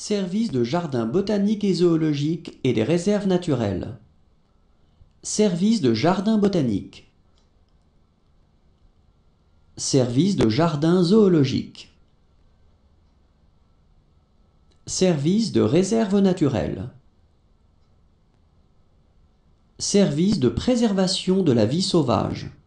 Service de jardin botanique et zoologique et des réserves naturelles. Service de jardin botanique. Service de jardin zoologique. Service de réserve naturelle. Service de préservation de la vie sauvage.